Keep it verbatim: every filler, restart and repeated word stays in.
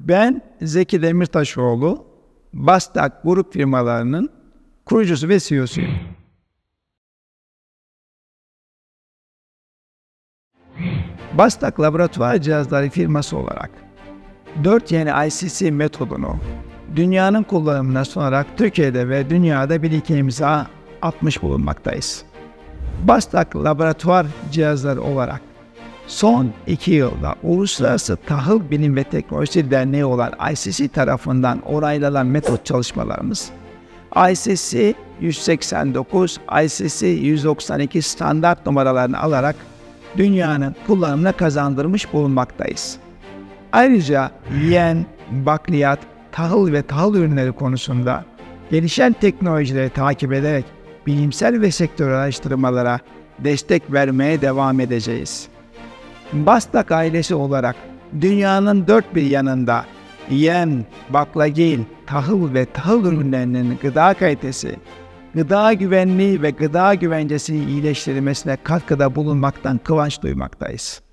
Ben Zeki Demirtaşoğlu, Bastak Grup firmalarının kurucusu ve C E O'suyum. Bastak Laboratuvar Cihazları firması olarak dört yeni I C C metodunu dünyanın kullanımına sunarak Türkiye'de ve dünyada bir iki imza atmış bulunmaktayız. Bastak Laboratuvar Cihazları olarak son iki yılda Uluslararası Tahıl Bilim ve Teknolojisi Derneği olan I C C tarafından onaylanan metot çalışmalarımız, I C C yüz seksen dokuz, I C C yüz doksan iki standart numaralarını alarak dünyanın kullanımına kazandırmış bulunmaktayız. Ayrıca yem, bakliyat, tahıl ve tahıl ürünleri konusunda gelişen teknolojileri takip ederek bilimsel ve sektörel araştırmalara destek vermeye devam edeceğiz. Bastak ailesi olarak dünyanın dört bir yanında yem, baklagil, tahıl ve tahıl ürünlerinin gıda kalitesi, gıda güvenliği ve gıda güvencesinin iyileştirilmesine katkıda bulunmaktan kıvanç duymaktayız.